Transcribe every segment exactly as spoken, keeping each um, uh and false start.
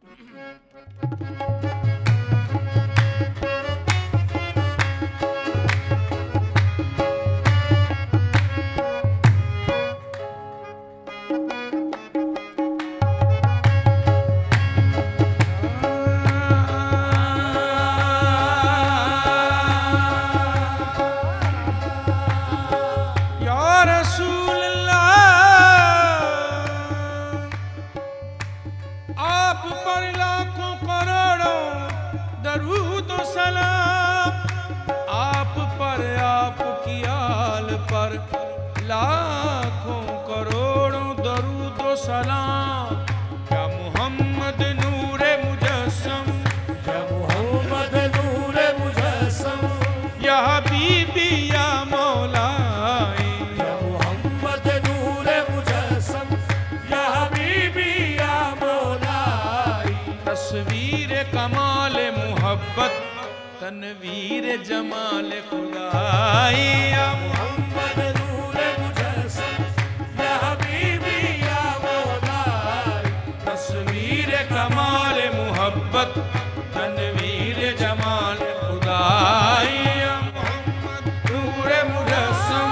लाखों करोड़ों दरूद व सलाम। या मोहम्मद नूरे मुजस्सम, या मोहम्मद नूरे मुजस्सम, या हबीबी या मौला, या मोहम्मद नूरे मुजस्सम, या हबीबी या मौला। तस्वीर कमाल मोहब्बत, तनवीर जमाल खुदाई। या मोहम्मद नूरे मुजस्सम, या हबीबी या मौला। तस्वीर कमाल मोहब्बत, तनवीर जमाल खुदाई। या मोहम्मद नूरे मुजस्सम,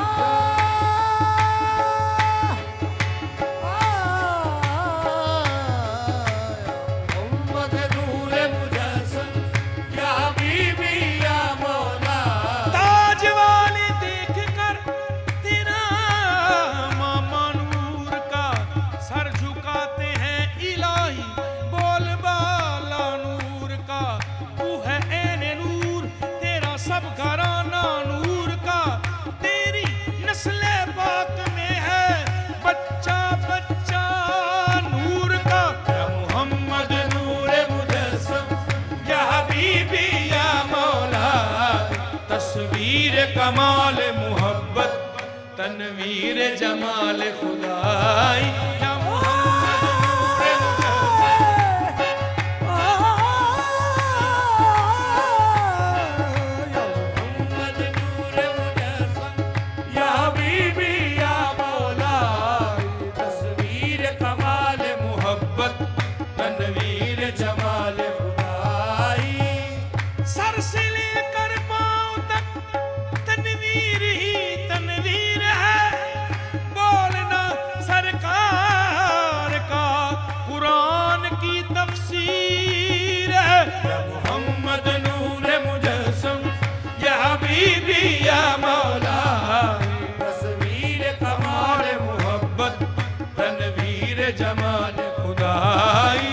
मोहम्मद नूरे मुजस्सम, या हबीबी या मौला। ताज वाले देख कर तेरा मामा नूर का सर झुकाते हैं इलाही। बोल बाला नूर का तू है ऐने नूर, तेरा सब घराना नूर का। तेरी नस्ले पाक में है बच्चा बच्चा नूर का। या मोहम्मद नूरे मुजस्सम, या हबीबी या मौला। तस्वीर कमाल मोहब्बत, तनवीर जमाल खुदाई। या मोहम्मद नूरे मुजस्सम, मोहम्मद नूरे मुजस्सम, या हबीबी या मौला। तस्वीर कमाल मोहब्बत, तनवीर जमाल खुदाई। सर से लेकर पांव तक तनवीर ही तनवीर है। बोलना सरकार का कुरान की तफसीर है। या मोहम्मद नूरे मुजस्सम, या हबीबी या मौला। तस्वीर कमाल मोहब्बत, तनवीर जमाल खुदाई।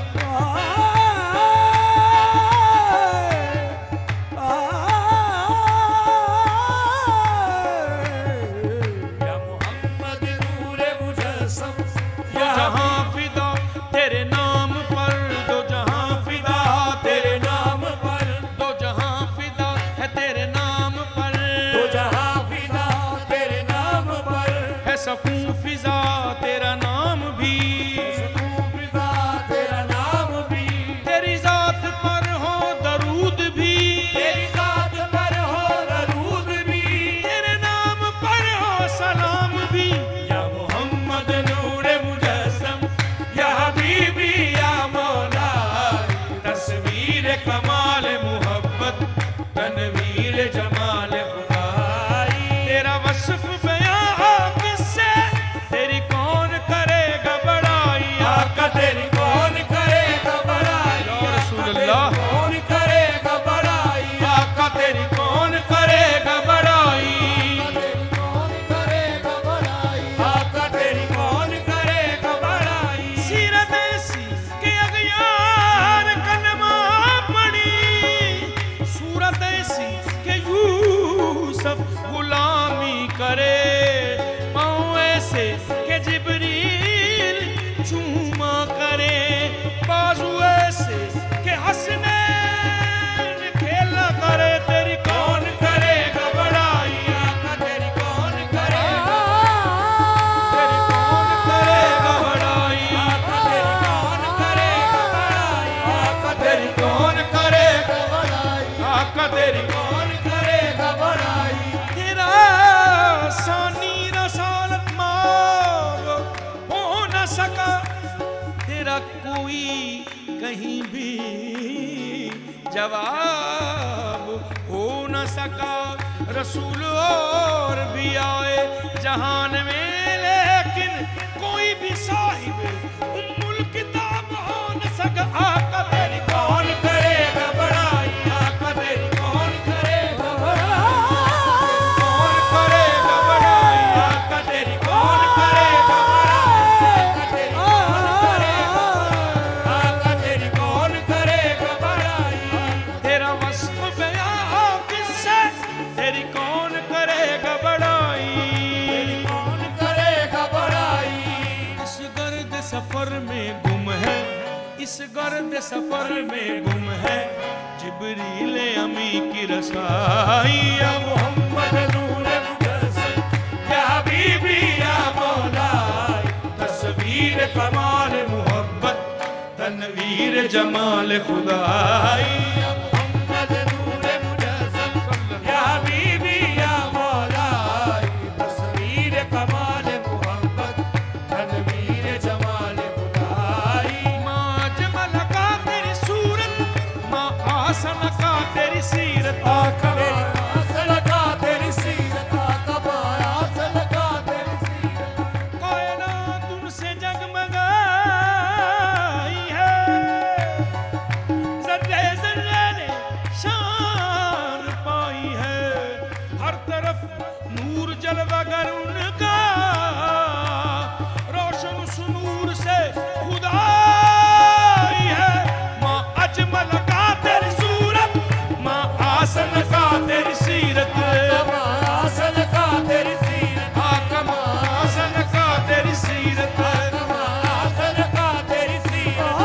या मोहम्मद नूरे मुजस्सम, या जहां फिदा तेरे नाम पर, दो जहां फिदा तेरे नाम पर, दो जहां फिदा है तेरे नाम पर। तो जहां फिदा तेरे नाम पर, है सकूं फिजा तेरा नाम भी। सकूं फिदा तेरा नाम भी। तेरी जात पर हो दरूद भी, तेरी जात पर हो दरूद भी। तेरे नाम पर हो सलाम भी। या मोहम्मद नूरे मुजस्सम, या हबीबी या मौला। तस्वीर कमाल मोहब्बत, तनवीर जमाल खुदाई। तेरा वस्फ बयां हो किससे, तेरी कौन करेगा बड़ाई। आका तेरी कौन करेगा बड़ाई। या रसूल अल्लाह, कौन करेगा बड़ाई। आका तेरी कौन करेगा बड़ाई। तेरी कौन करेगा बड़ाई। आका तेरी कौन करेगा बड़ाई। सीरत ऐसी के अगयार कलमा पड़ी, सूरत ऐसी के यूसुफ गुलामी करे। पाँव ऐसे के जिब्रील चूमा करे, बाजू ऐसे के हसनैन खेला करे। तेरी कौन करेगा बड़ाई। आका तेरी कौन करेगा। तेरी कौन करेगा बड़ाई। आका तेरी कौन करेगा बड़ाई। आका तेरी कौन करेगा, बड़ाई। आका तेरी कौन करेगा बड़ाई। तेरा सानी रसालत मांग हो न सका। तेरा कोई कहीं भी जवाब हो न सका। रसूल और भी आए जहान में, लेकिन कोई भी साहिब उम्मुल किताब हो न सका। आका तेरी कौन करेगा बड़ाई, आका तेरी कौन करेगा बड़ाई, कौन करेगा बड़ाई, आका तेरी कौन करेगा बड़ाई, आका तेरी कौन करेगा बड़ाई। तेरा वस्फ बयां हो किससे, तेरी कौन करेगा बड़ाई, तेरी कौन करेगा बड़ाई। इस गर्द सफर में गुम है, इस गर्द सफर में गुम है जिब्रील अमी की रसाई। या मोहम्मद नूर मुजस्सम, या हबीबी या मौला, तस्वीर कमाल मोहब्बत, तनवीर जमाल खुदाई। या मोहम्मद नूर मुजस्सम, या हबीबी या मौला, तस्वीर कमाल मोहब्बत, तनवीर जमाल खुदाई। माँ जमल का तेरी सूरत, माँ आसन का तेरी सीरत, आका आसन का तेरी सीरत, आका आसन का तेरी सीरत। कायनात उनसे जगमगाई है, जर्रे जर्रे ने शान पाई है। हर तरफ नूर जलवागर उनका, रोशन उस नूर से खुदाई है। माँ अजमल का तेरी सूरत, माँ आसन का तेरी सीरत, आसन का तेरी सीरत, आका माँ आसन का तेरी सीरत। आसन का तेरी सीरत।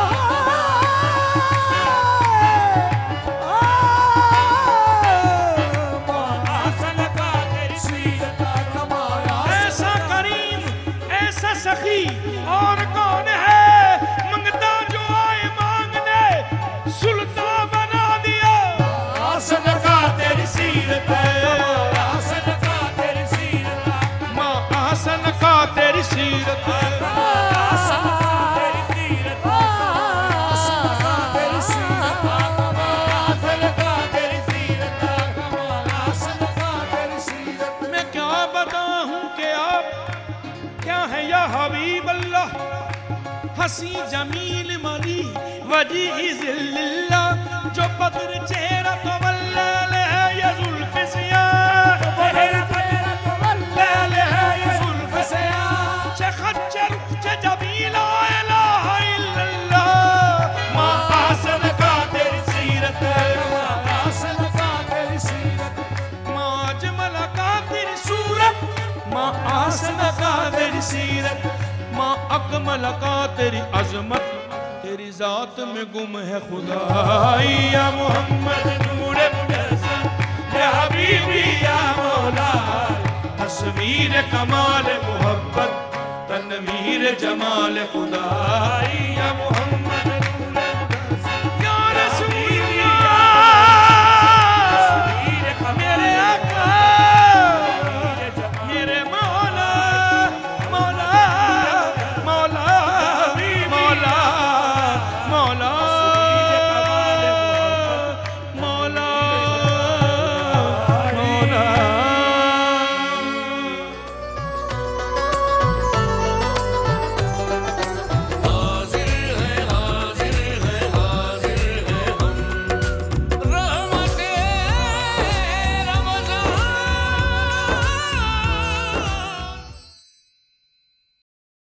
आसन का तेरी सीरत, ऐसा करीम ऐसा सखी और कौन है, मंगता जो आए मांगने सुल्तान बना दिया। आसन का तेरी सीरत, आसन का तेरी सीरत, माँ आसन का तेरी सीरत, आसन का तेरी सीरत, आसन का तेरी सीरत, आसन का तेरी सीरत, आसन का तेरी सीरत। मैं क्या बताऊं कि आप क्या है या हबीब अल्लाह, हसी जमील मरी वजी जिल्ला, जो बद्र चेहरा तो वल्लाल है या जुल्फ सिया, बहर तेरा कवल्लाल है ये जुल्फ से आ। चखच्चर जबीला इलाहा इल्लल्लाह। माँ आसन का तेरी सीरत, आसन का तेरी सीरत, माँ जमल का तेरी सूरत, माँ आसन का तेरी सीरत, माँ अकमल का तेरी अजमत, तेरी जात में गुम है खुदाई। या मोहम्मद नूर मुजस्सम, या हबीबी या मौला, तस्वीर कमाल मोहब्बत, तनवीर जमाल खुदाई। या